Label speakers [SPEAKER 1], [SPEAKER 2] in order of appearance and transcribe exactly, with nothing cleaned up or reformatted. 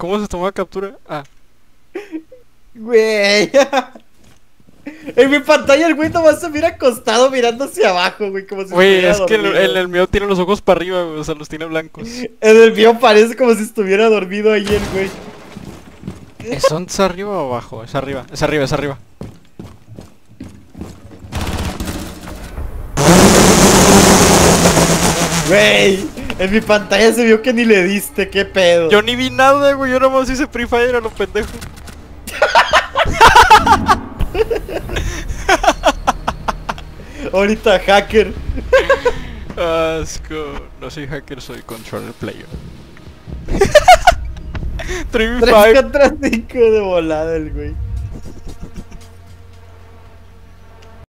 [SPEAKER 1] ¿Cómo se tomó la captura? Ah.
[SPEAKER 2] Güey. En mi pantalla el güey nomás se mira acostado mirando hacia abajo, güey, como si
[SPEAKER 1] Güey,
[SPEAKER 2] estuviera
[SPEAKER 1] es que el,
[SPEAKER 2] dormido.
[SPEAKER 1] el, el mío tiene los ojos para arriba, güey, o sea, los tiene blancos.
[SPEAKER 2] En el mío parece como si estuviera dormido ahí el güey.
[SPEAKER 1] ¿Es once arriba o abajo? Es arriba, es arriba, es arriba.
[SPEAKER 2] Güey, en mi pantalla se vio que ni le diste, qué pedo.
[SPEAKER 1] Yo ni vi nada, güey, yo nomás hice Free Fire a los pendejos.
[SPEAKER 2] Ahorita hacker.
[SPEAKER 1] Asco. No soy hacker, soy controller player. tres
[SPEAKER 2] tres
[SPEAKER 1] cinco.
[SPEAKER 2] contra cinco de volada el güey.